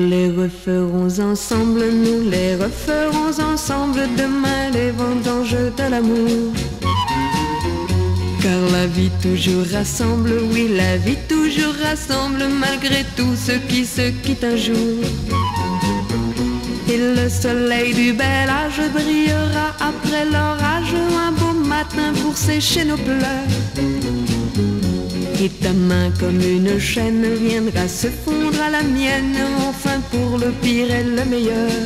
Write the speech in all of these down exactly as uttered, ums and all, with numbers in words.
les referons ensemble, nous les referons ensemble demain les vendanges de l'amour. Car la vie toujours rassemble, oui la vie toujours rassemble, malgré tout ce qui se quitte un jour. Et le soleil du bel âge brillera après l'orage, un beau matin pour sécher nos pleurs. Et ta main comme une chaîne viendra se fondre à la mienne, enfin pour le pire et le meilleur.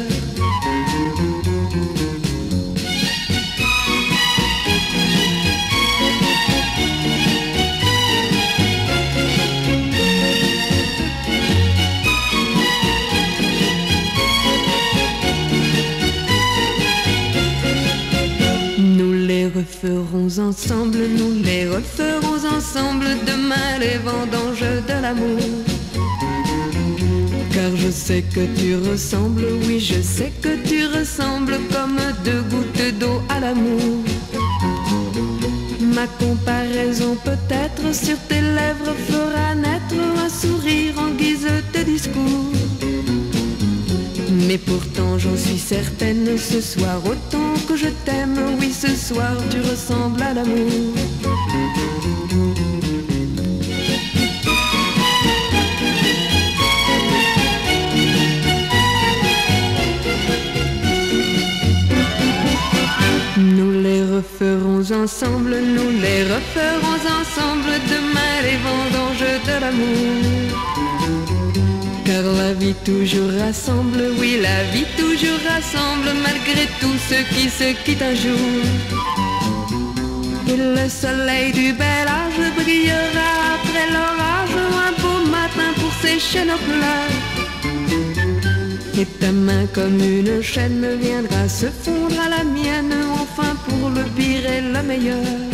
Referons ensemble, nous les referons ensemble demain les vendanges de l'amour. Car je sais que tu ressembles, oui je sais que tu ressembles comme deux gouttes d'eau à l'amour. Ma comparaison peut-être sur tes lèvres fera naître un sourire en guise de discours. Mais pourtant j'en suis certaine, ce soir autant que je t'aime, oui ce soir tu ressembles à l'amour. Nous les referons ensemble, nous les referons ensemble demain les vendanges de l'amour. Car la vie toujours rassemble, oui la vie toujours rassemble, malgré tout ce qui se quitte un jour. Et le soleil du bel âge brillera après l'orage, un beau matin pour sécher nos pleurs. Et ta main comme une chaîne viendra se fondre à la mienne, enfin pour le pire et le meilleur.